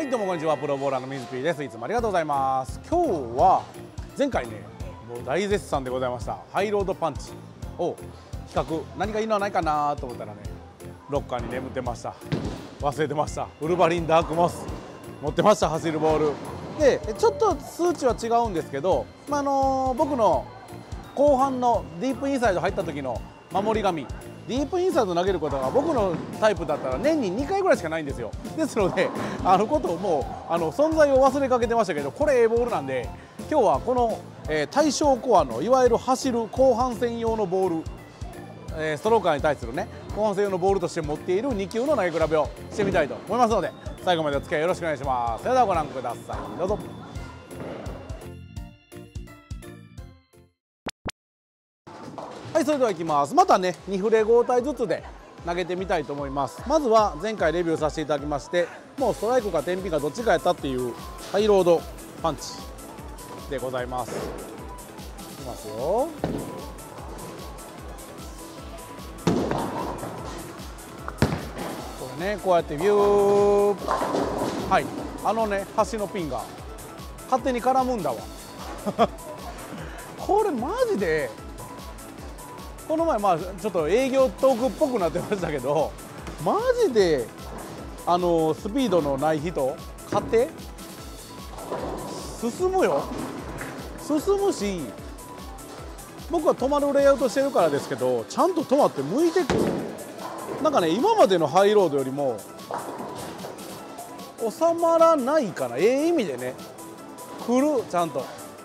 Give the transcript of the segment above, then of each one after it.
はいどうもこんにちは、プロボーラーの水 P です。いつもありがとうございます。今日は前回ねもう大絶賛でございましたハイロードパンチを比較、何かいいのはないかなと思ったらね、ロッカーに眠ってました。忘れてました。ウルヴァリンダークモス持ってました。走るボールでちょっと数値は違うんですけど、僕の後半のディープインサイド入った時の守り神、ディープインサイド投げることが僕のタイプだったら年に2回ぐらいしかないんですよ。ですのでことをもう存在を忘れかけてましたけど、これボールなんで今日はこの、対象コアのいわゆる走る後半戦用のボール、ストローカーに対するね後半戦用のボールとして持っている2球の投げ比べをしてみたいと思いますので、最後までお付き合いよろしくお願いします。それではご覧ください、どうぞ。はい、それではいきます。またね2フレ交代ずつで投げてみたいと思います。まずは前回レビューさせていただきまして、もうストライクか天秤かどっちかやったっていうハイロードパンチでございます。いきますよ。これねこうやってビュー、はい端のピンが勝手に絡むんだわこれマジでこの前ちょっと営業トークっぽくなってましたけど、マジでスピードのない人買って進むよ。進むし、僕は止まるレイアウトしてるからですけど、ちゃんと止まって向いてくる。なんかね今までのハイロードよりも収まらないかな、意味でね来る、ちゃんと。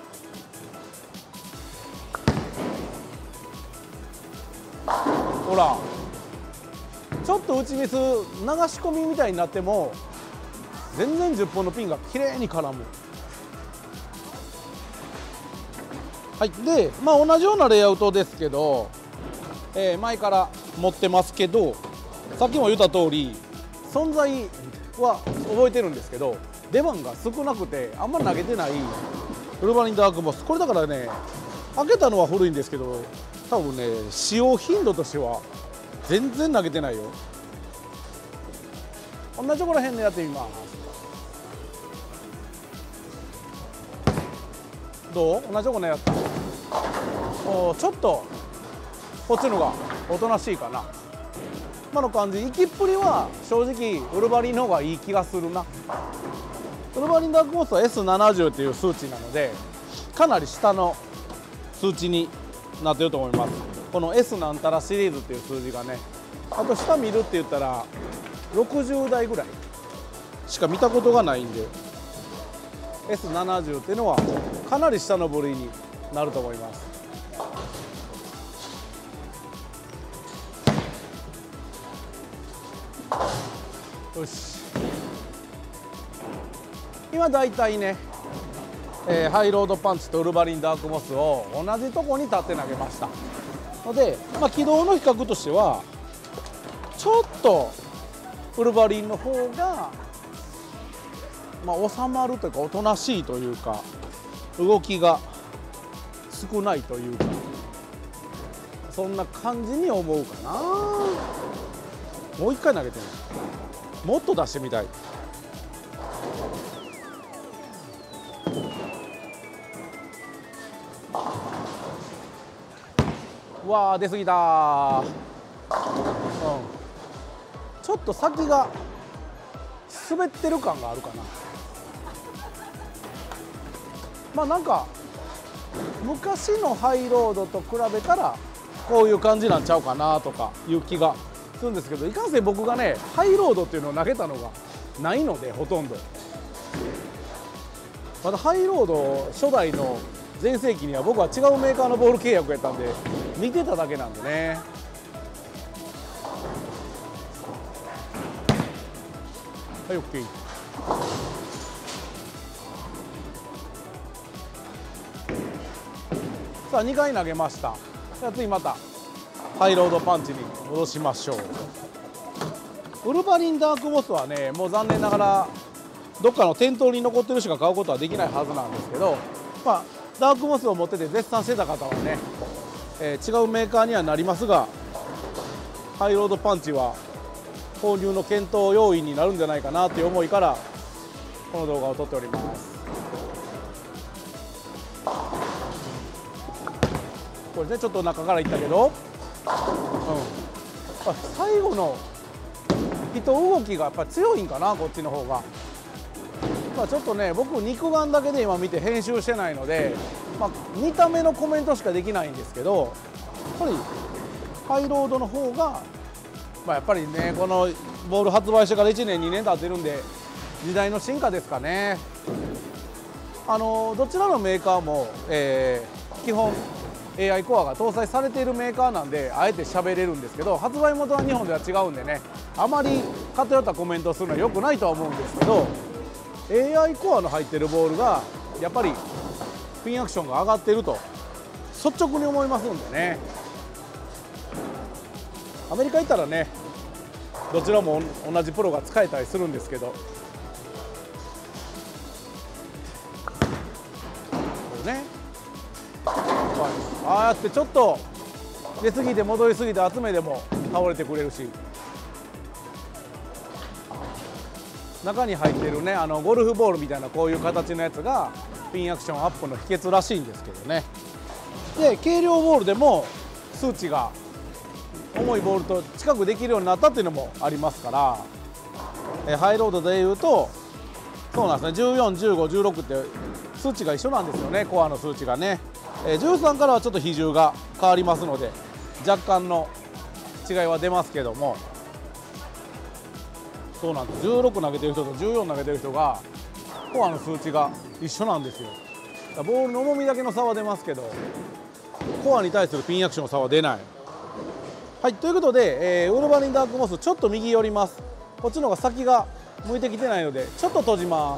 ほらちょっと打ちミス流し込みみたいになっても全然10本のピンが綺麗に絡む。はい、で同じようなレイアウトですけど、前から持ってますけど、さっきも言った通り存在は覚えてるんですけど出番が少なくてあんまり投げてないウルヴァリンダークモス。これだからね開けたのは古いんですけど、多分ね使用頻度としては全然投げてないよ。同じところ辺でやってみます。どう？同じところやった。ちょっとこっちのがおとなしいかな。今の感じ、行きっぷりは正直ウルヴァリンの方がいい気がするな。ウルヴァリンダークモスは S70 っていう数値なのでかなり下の数値になってると思います。この S なんたらシリーズっていう数字がね、あと下見るって言ったら60台ぐらいしか見たことがないんで S70 っていうのはかなり下の部類になると思います。よし、今だいたいね、ハイロードパンチとウルヴァリンダークモスを同じとこに立って投げましたので、軌道の比較としてはちょっとウルヴァリンの方が、収まるというかおとなしいというか動きが少ないというか、そんな感じに思うかな。もう一回投げてみる。もっと出してみたい。うわー出過ぎた。ちょっと先が滑ってる感があるかな。なんか昔のハイロードと比べたらこういう感じなんちゃうかなとかいう気がするんですけど、いかんせん僕がねハイロードっていうのを投げたのがないので、ほとんどまだハイロード初代の全盛期には僕は違うメーカーのボール契約やったんで見てただけなんでね。はい OK。 さあ2回投げました。次またハイロードパンチに戻しましょう。ウルヴァリンダークモスはねもう残念ながらどっかの店頭に残ってるしか買うことはできないはずなんですけど、ダークモスを持ってて絶賛してた方はね、違うメーカーにはなりますがハイロードパンチは購入の検討要因になるんじゃないかなという思いからこの動画を撮っております。これねちょっと中からいったけど、最後の人動きがやっぱり強いんかな、こっちの方が。ちょっとね僕肉眼だけで今見て編集してないので、見た目のコメントしかできないんですけど、やっぱりハイロードの方が、やっぱりねこのボール発売してから1年2年経ってるんで時代の進化ですかね。どちらのメーカーも、基本 AI コアが搭載されているメーカーなんであえて喋れるんですけど、発売元は日本では違うんでね、あまり偏ったコメントをするのは良くないとは思うんですけど、 AI コアの入ってるボールがやっぱりピンアクションが上がってると率直に思いますんでね。アメリカ行ったらねどちらも同じプロが使えたりするんですけど、これねああやってちょっと出過ぎて戻り過ぎて集めでも倒れてくれるし、中に入ってるねゴルフボールみたいなこういう形のやつがピンアクションアップの秘訣らしいんですけどね。で軽量ボールでも数値が重いボールと近くできるようになったっていうのもありますから、ハイロードでいうとそうなんですね、14、15、16って数値が一緒なんですよね、コアの数値がね。13からはちょっと比重が変わりますので若干の違いは出ますけども、そうなんです、16投げてる人と14投げてる人がコアの数値が一緒なんですよ。ボールの重みだけの差は出ますけどコアに対するピンアクションの差は出ない。はい、ということで、ウルヴァリンダークモスちょっと右寄ります。こっちの方が先が向いてきてないのでちょっと閉じます。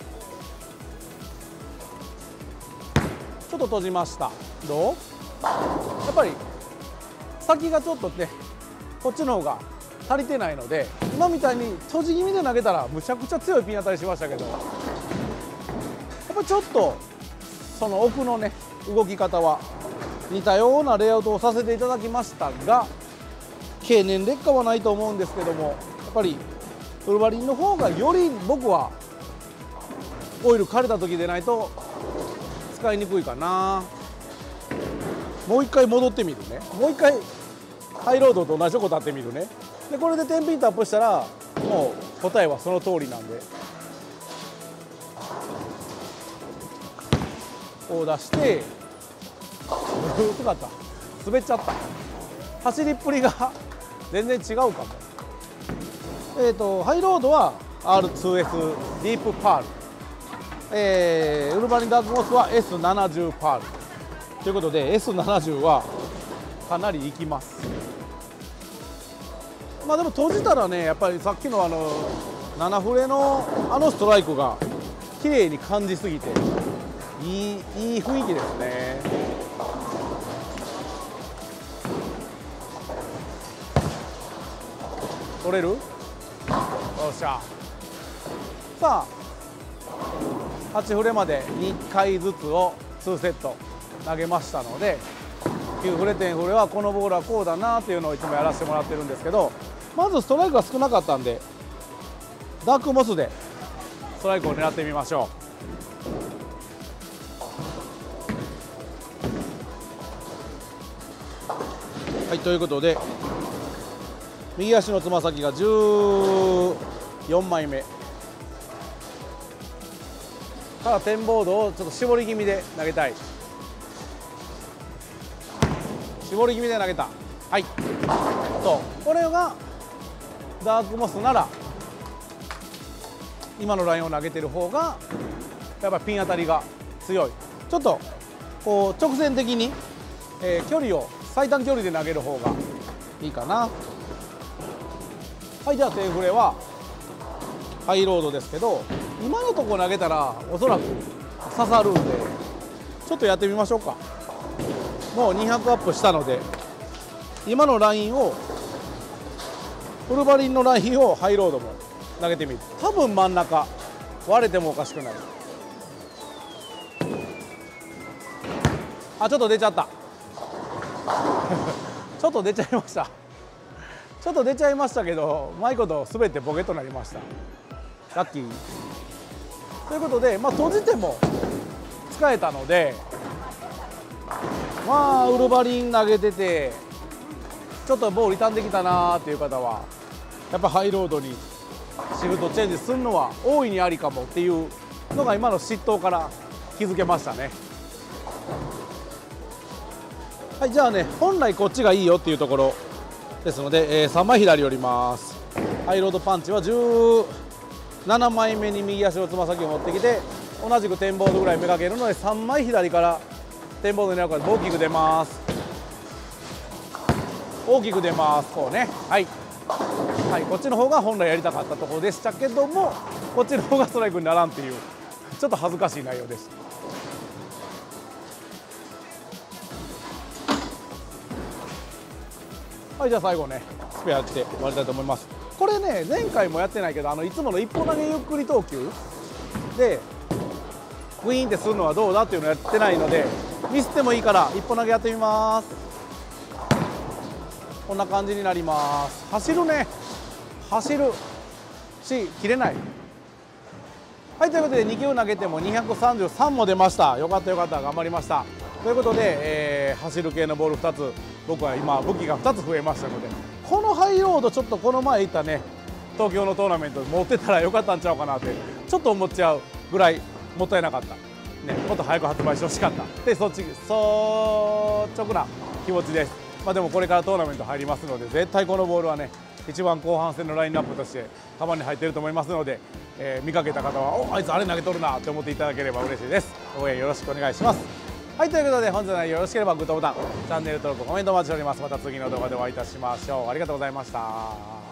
ちょっと閉じました。どう？やっぱり先がちょっとねこっちの方が足りてないので、今みたいに閉じ気味で投げたらむちゃくちゃ強いピン当たりしましたけど、やっぱりちょっとその奥のね動き方は似たようなレイアウトをさせていただきましたが、経年劣化はないと思うんですけども、やっぱりウルヴァリンの方がより僕はオイル枯れた時でないと使いにくいかな。もう一回戻ってみるね。もう一回ハイロードと同じとこ立ってみるね。でこれで10ピントアップしたらもう答えはその通りなんで、こう出して薄かった、滑っちゃった、走りっぷりが全然違うかも。ハイロードは R2S ディープパール、ウルヴァリンダークモスは S70 パールということで S70 はかなりいきます。でも閉じたらねやっぱりさっきの7フレのストライクが綺麗に感じすぎていい雰囲気ですね。取れる？よっしゃ。さあ8フレまで2回ずつを2セット投げましたので、9フレ10フレはこのボールはこうだなっていうのをいつもやらせてもらってるんですけど、まずストライクが少なかったんでダークモスでストライクを狙ってみましょう。はい、ということで右足のつま先が14枚目からテンボードをちょっと絞り気味で投げたい。絞り気味で投げた。はい、そうこれがダークモスなら今のラインを投げてる方がやっぱりピン当たりが強い。ちょっとこう直線的に、距離を最短距離で投げる方がいいかな。はい、じゃあ10フレはハイロードですけど、今のとこ投げたらおそらく刺さるんでちょっとやってみましょうか。もう200アップしたので今のラインをフルバリンのラインをハイロードも投げてみる。多分真ん中割れてもおかしくない。あ、ちょっと出ちゃったちょっと出ちゃいましたちょっと出ちゃいましたけどうまいこと滑ってボケとなりました。ラッキー。 ということで、閉じても使えたので、ウルヴァリン投げててちょっとボール傷んできたなーっていう方はやっぱハイロードにシフトチェンジするのは大いにありかもっていうのが今の失投から気づけましたね。はい、じゃあね、本来こっちがいいよっていうところですので、3枚左寄ります。ハイロードパンチは17枚目に右足のつま先を持ってきて、同じくテンボードぐらいめがけるので3枚左からテンボードになるから大きく出ます。大きく出ます。こうね、はい、はい、こっちの方が本来やりたかったところでしたけども、こっちの方がストライクにならんっていうちょっと恥ずかしい内容でした。はい、じゃあ最後ね、スペア来て終わりたいと思います。これね、前回もやってないけど、いつもの一歩投げゆっくり投球でウィーンってするのはどうだっていうのをやってないので、ミスってもいいから一歩投げやってみます。こんな感じになります。走るね、走るし切れない。はい、ということで2球投げても233も出ました。よかったよかった、頑張りました。ということで、走る系のボール2つ、僕は今武器が2つ増えましたので、このハイロードちょっとこの前行ったね東京のトーナメントで持ってたらよかったんちゃうかなってちょっと思っちゃうぐらいもったいなかった、ね、もっと早く発売してほしかったで、率直な気持ちです。でもこれからトーナメント入りますので、絶対このボールはね一番後半戦のラインナップとしてカバンに入っていると思いますので、見かけた方は「お、あいつあれ投げとるな」って思っていただければ嬉しいです。応援よろしくお願いします。はい、ということで本日の内容よろしければグッドボタン、チャンネル登録、コメントお待ちしております。また次の動画でお会いいたしましょう。ありがとうございました。